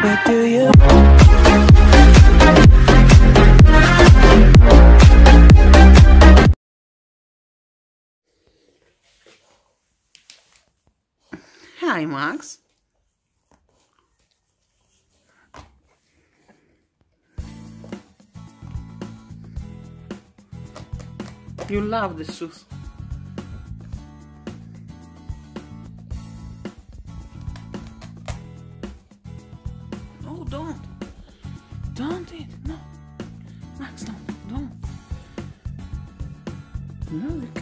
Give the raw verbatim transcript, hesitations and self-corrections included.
What do you? Hi, Max. You love the shoes. No, don't. Don't eat. No. Max, don't. Don't. No, you